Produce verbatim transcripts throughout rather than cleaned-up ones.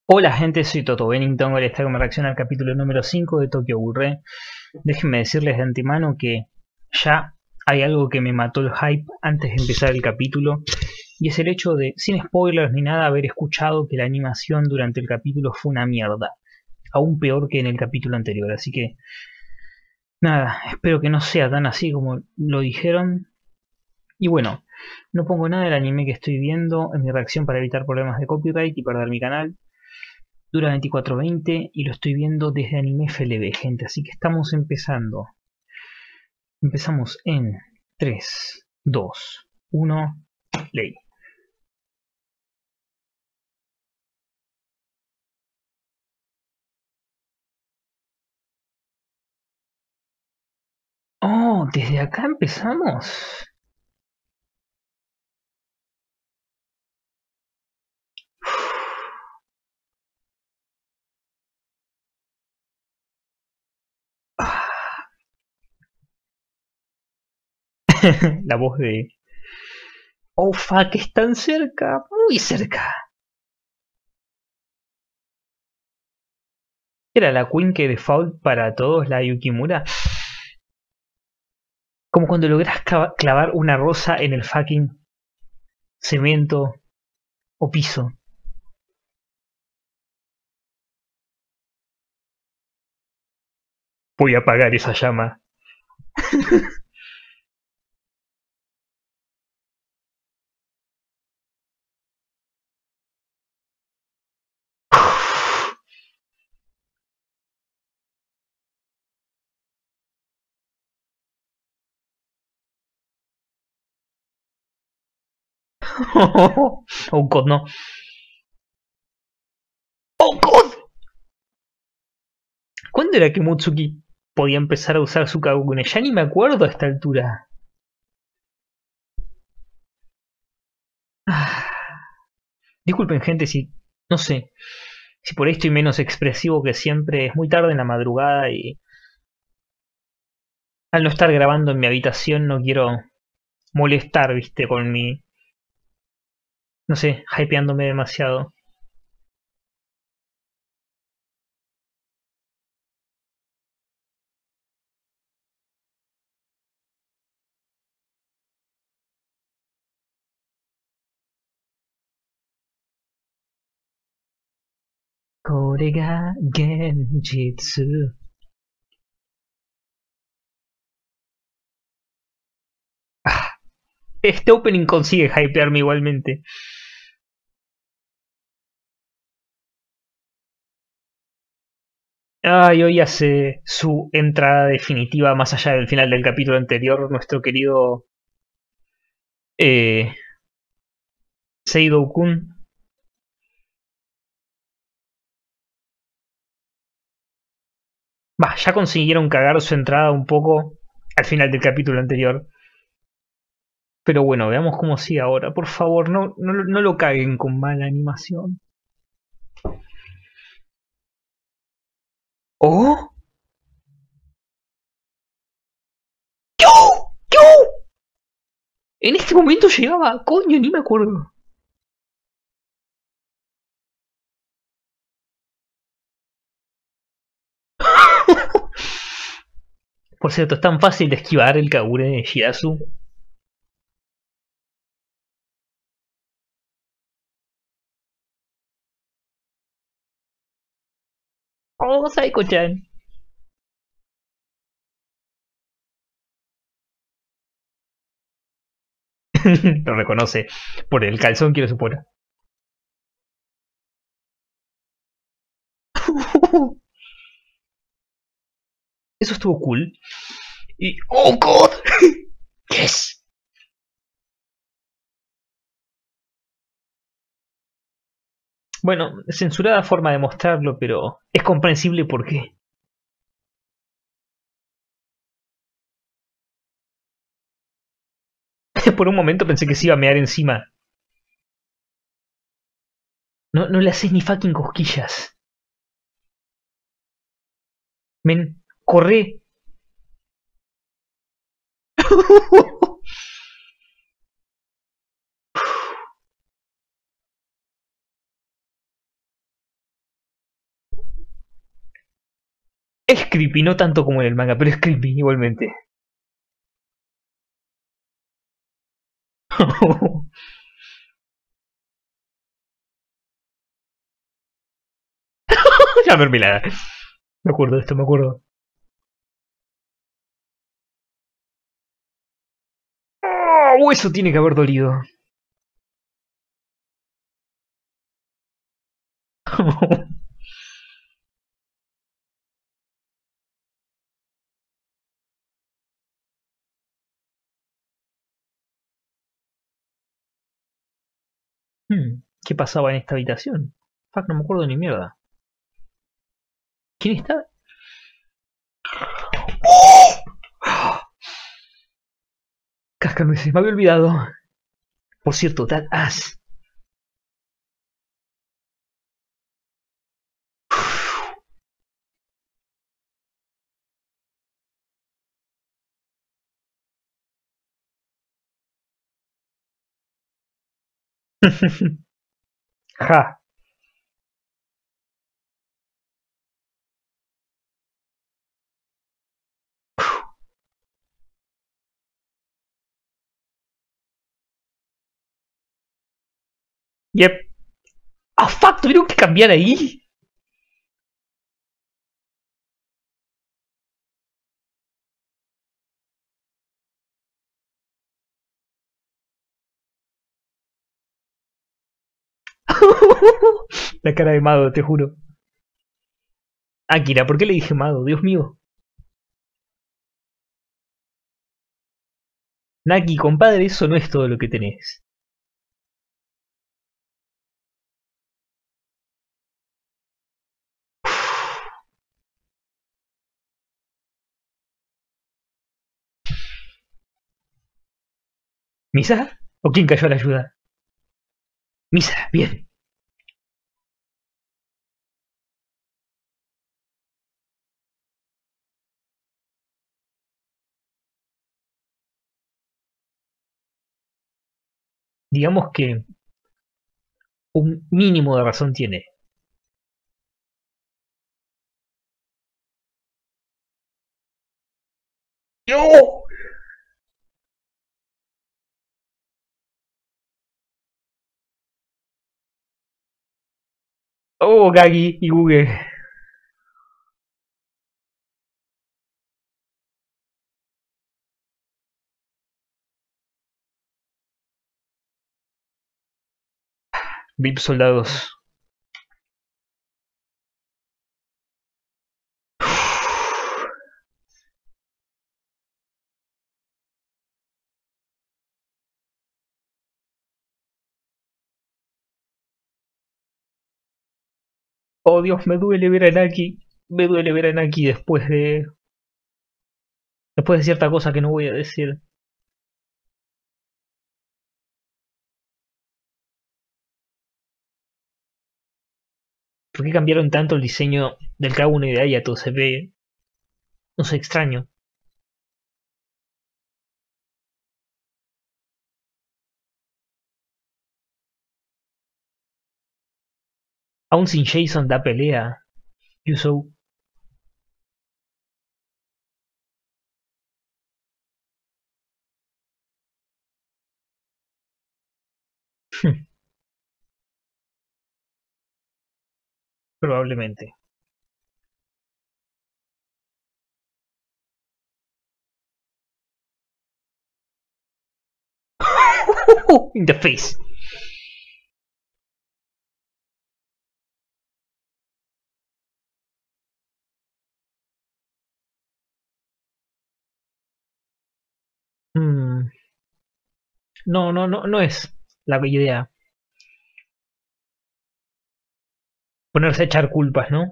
Hola gente, soy Toto Bennington, hoy les traigo mi reacción al capítulo número cinco de Tokyo Ghoul Re. Déjenme decirles de antemano que ya hay algo que me mató el hype antes de empezar el capítulo, y es el hecho de, sin spoilers ni nada, haber escuchado que la animación durante el capítulo fue una mierda, aún peor que en el capítulo anterior, así que nada, espero que no sea tan así como lo dijeron. Y bueno, no pongo nada del anime que estoy viendo en mi reacción para evitar problemas de copyright y perder mi canal. Dura veinticuatro veinte y lo estoy viendo desde Anime F L V, gente, así que estamos empezando. Empezamos en tres, dos, uno, play. Oh, desde acá empezamos. La voz de... Oh, fuck, están cerca, muy cerca. Era la Queen que default para todos, la Yukimura. Como cuando logras clavar una rosa en el fucking cemento o piso. Voy a apagar esa llama. Oh god, no. Oh god. ¿Cuándo era que Mutsuki podía empezar a usar su Kagune? Ya ni me acuerdo a esta altura. Ah, disculpen gente si, no sé, si por ahí estoy menos expresivo que siempre. Es muy tarde en la madrugada y al no estar grabando en mi habitación no quiero molestar, viste, con mi, no sé, hypeándome demasiado. Korega Genjitsu. Ah, este opening consigue hypearme igualmente. Ah, y hoy hace su entrada definitiva más allá del final del capítulo anterior, nuestro querido eh, Seido-kun. Bah, ya consiguieron cagar su entrada un poco al final del capítulo anterior. Pero bueno, veamos cómo sigue ahora. Por favor, no, no, no lo caguen con mala animación. ¡Oh! ¡Yo! ¡Yo! En este momento llegaba, coño, ni me acuerdo. Por cierto, es tan fácil de esquivar el Kagure de Shirazu. ¡Oh, Saiko-chan! Lo reconoce por el calzón, quiero suponer. Eso estuvo cool. Y... ¡Oh, God! ¡Yes! Bueno, censurada forma de mostrarlo, pero es comprensible por qué. Por un momento pensé que se iba a mear encima. No, no le haces ni fucking cosquillas. Men, corre. Es creepy, no tanto como en el manga, pero es creepy igualmente. Ya mermelada. Me acuerdo de esto, me acuerdo. Oh, eso tiene que haber dolido. Hmm, ¿qué pasaba en esta habitación? Fuck, no me acuerdo ni mierda. ¿Quién está? Casca, se me había olvidado. Por cierto, that ass. Ja. Yep. Ah, fuck, tuvieron que cambiar ahí. La cara de Mado, te juro. Akira, ¿por qué le dije Mado? Dios mío. Naki, compadre, eso no es todo lo que tenés. ¿Misa? ¿O quién cayó a la ayuda? Misa, bien. Digamos que un mínimo de razón tiene. ¡No! Oh, Gagi y Google. V I P soldados. Oh Dios, me duele ver a Naki. Me duele ver a Naki después de. Después de cierta cosa que no voy a decir. ¿Por qué cambiaron tanto el diseño del K uno y de Ayato? Se ve. No sé, extraño. Aún sin Jason da pelea. Yusou. Probablemente. In the face. Mm, no, no, no, no es la idea. Ponerse a echar culpas, ¿no?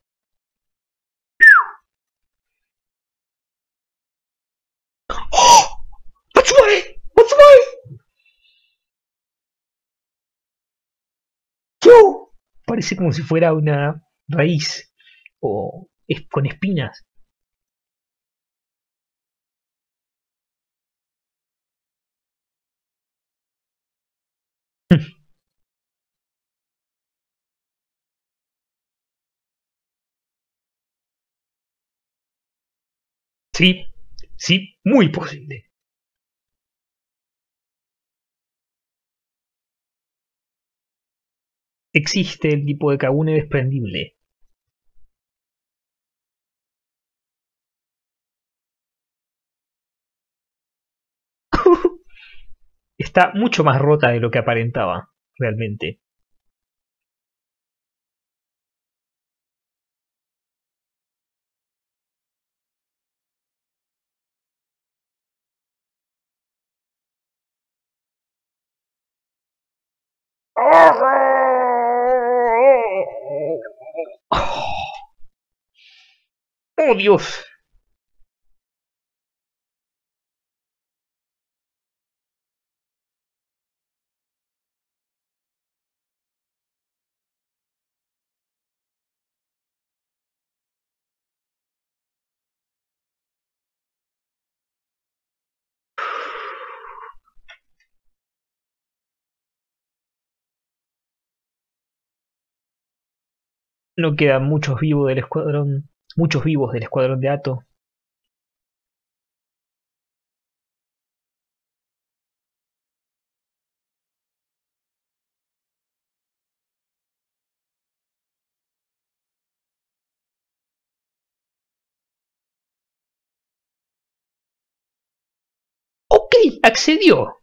¡Oh! That's why! That's why! Yo. Parece como si fuera una raíz. O es con espinas. Sí, sí, muy posible. Existe el tipo de Kagune desprendible. Está mucho más rota de lo que aparentaba, realmente. ¡Oh, Dios! No quedan muchos vivos del escuadrón. Muchos vivos del escuadrón de Ato. Ok, accedió.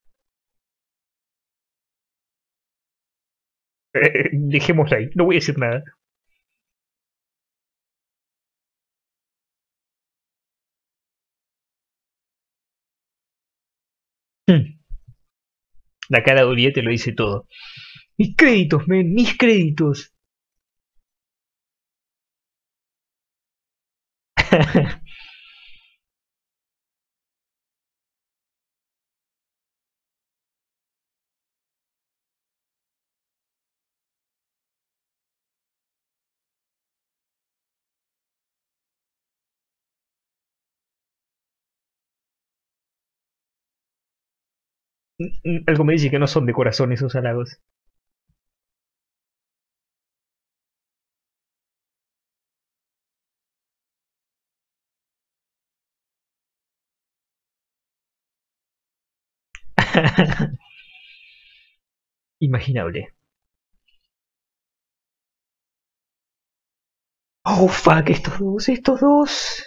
Eh, dejémosla ahí, no voy a decir nada. Hmm, La cara de Oriete lo dice todo. Mis créditos, men, mis créditos. Algo me dice que no son de corazón esos halagos. Imaginable. Oh, fuck, estos dos, estos dos.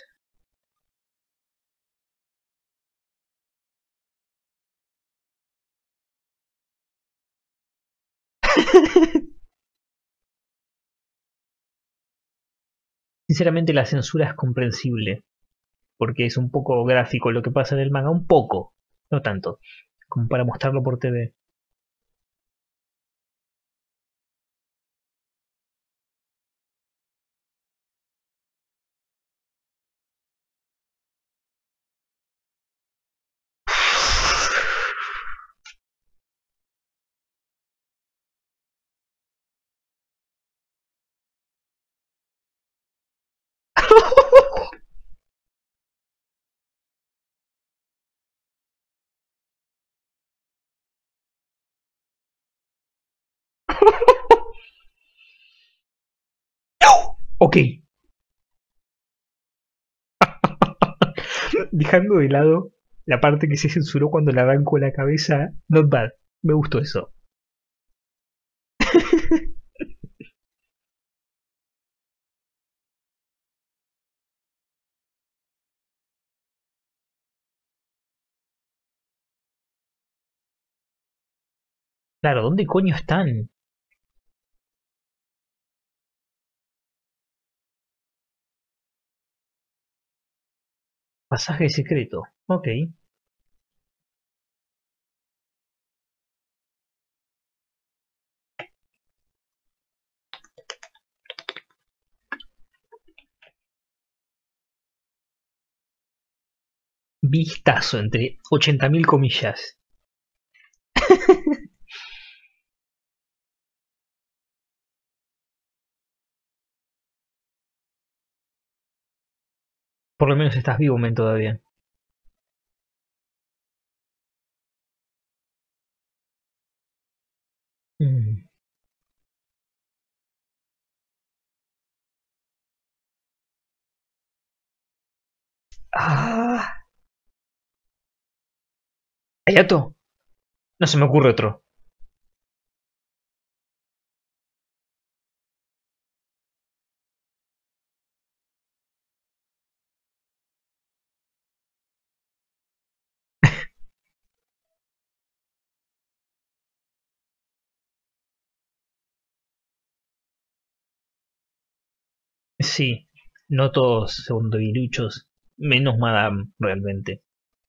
Sinceramente la censura es comprensible, porque es un poco gráfico lo que pasa en el manga, un poco, no tanto, como para mostrarlo por T V. Ok, dejando de lado la parte que se censuró cuando le arrancó la cabeza, not bad, me gustó eso. Claro, ¿dónde coño están? Pasaje secreto, ok. Vistazo entre ochenta mil comillas. Por lo menos estás vivo, men, todavía. Mm. Ah, ¿Hayato? No se me ocurre otro. Sí, no todos son debiluchos, menos Madame, realmente.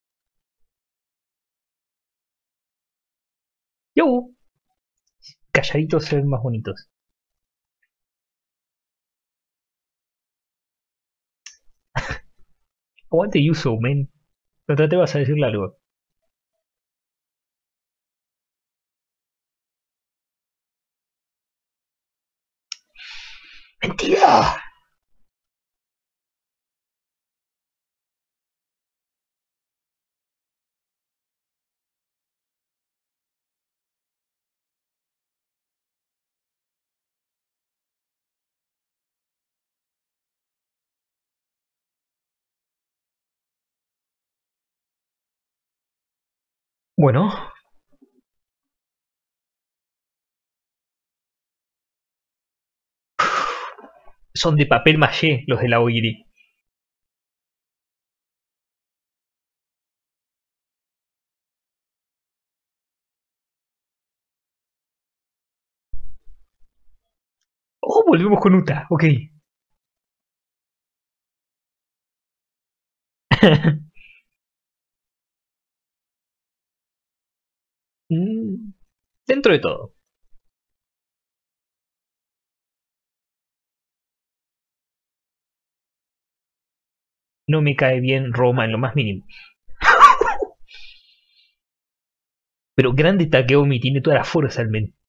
Yo, calladitos se ven más bonitos. Aguante Yuso, men. No te vas a decirle algo. ¡Mentira! Bueno, son de papel maché los de la Oiri. Oh, volvemos con Uta, ok. Mm, Dentro de todo. No me cae bien Roma en lo más mínimo. Pero grande Takeomi tiene toda la fuerza al men.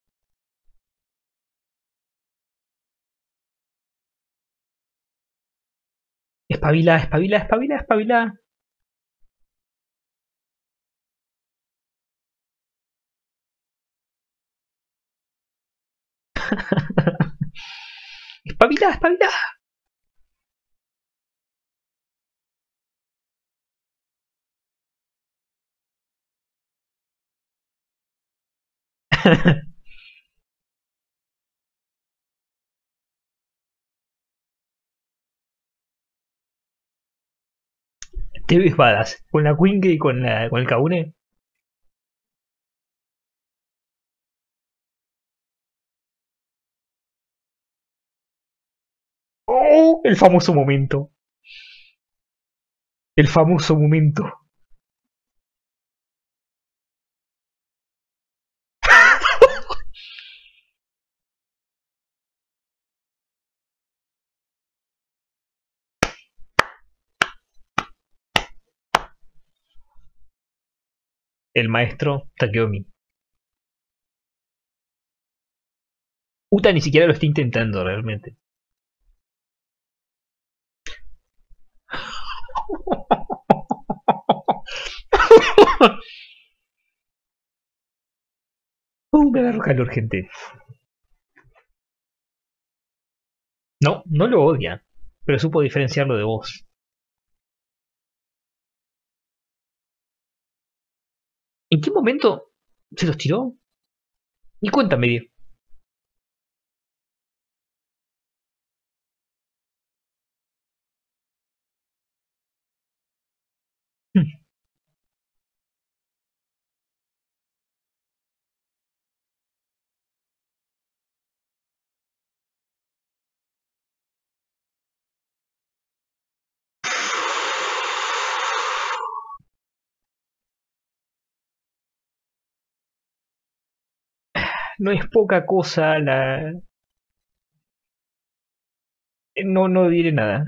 Espabila, espabila, espabila, espabila. Espabila, espabila. Te ves badass. Con la Quinque y con, la, con el Kaune. Oh, el famoso momento. El famoso momento. El maestro Takeomi. Uta ni siquiera lo está intentando realmente. Uh, me agarro calor, gente. No, no lo odia, pero supo diferenciarlo de vos. ¿En qué momento se los tiró? Ni cuenta me dio. No es poca cosa la... No, no diré nada.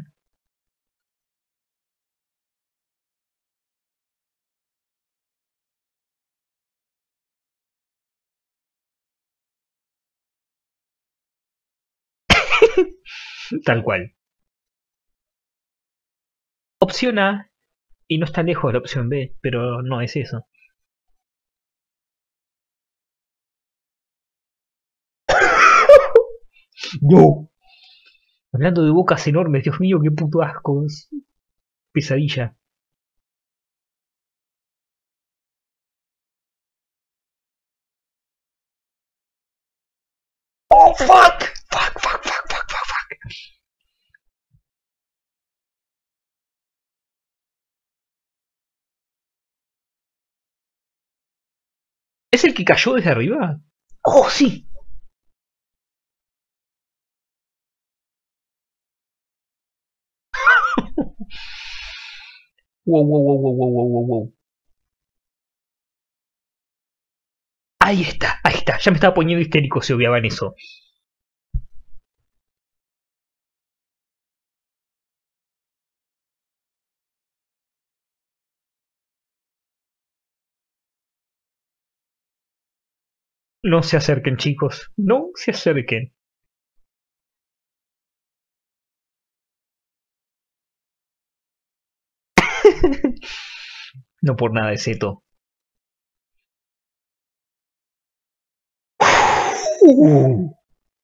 Tal cual. Opción A, y no está lejos de la opción B, pero no es eso. No. Hablando de bocas enormes, Dios mío, qué puto asco. Pesadilla. Fuck, fuck, fuck, fuck, fuck, fuck, fuck. ¿Es el que cayó desde arriba? ¡Oh, sí! Wow, wow, wow, wow, wow, wow, wow. Ahí está, ahí está. Ya me estaba poniendo histérico si obviaban eso. No se acerquen, chicos. No se acerquen. No por nada es Seto. Uh.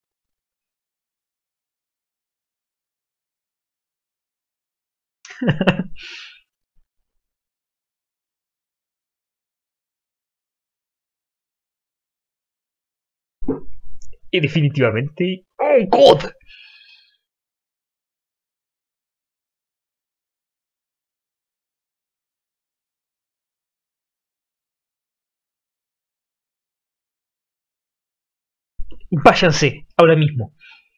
Y definitivamente... ¡Oh, God! Váyanse, ahora mismo.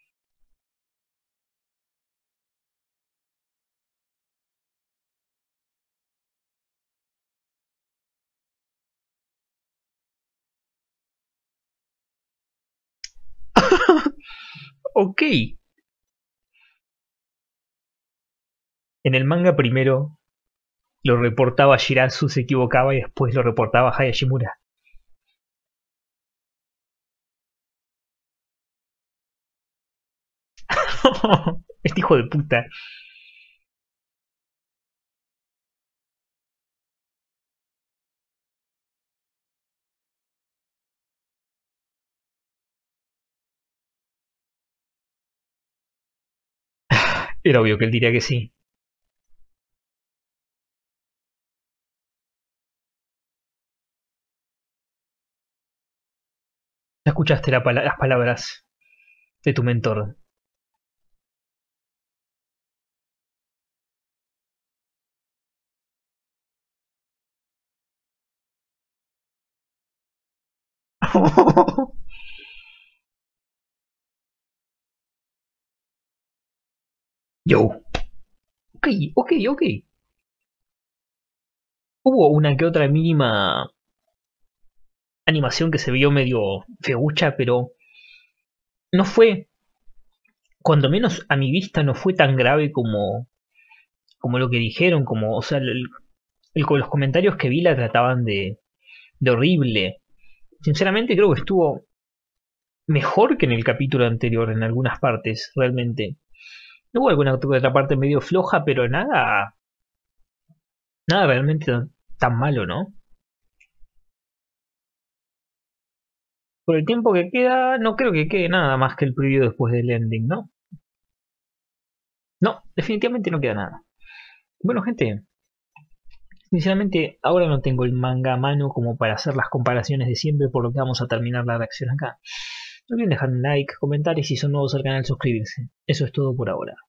Ok. En el manga primero lo reportaba Shirazu, se equivocaba y después lo reportaba Hayashimura. Este hijo de puta. Era obvio que él diría que sí. Ya escuchaste la pala las palabras de tu mentor. Yo. Ok, ok, ok. Hubo una que otra mínima animación que se vio medio feucha, pero no fue, cuando menos a mi vista, no fue tan grave como, como lo que dijeron, como, o sea, el, el- los comentarios que vi la trataban de, de horrible. Sinceramente creo que estuvo mejor que en el capítulo anterior en algunas partes, realmente. Hubo alguna otra parte medio floja, pero nada, nada realmente tan, tan malo, ¿no? Por el tiempo que queda, no creo que quede nada más que el preview después del ending, ¿no? No, definitivamente no queda nada. Bueno, gente, sinceramente ahora no tengo el manga a mano como para hacer las comparaciones de siempre, por lo que vamos a terminar la reacción acá. No olviden dejar un like, comentar y si son nuevos al canal suscribirse. Eso es todo por ahora.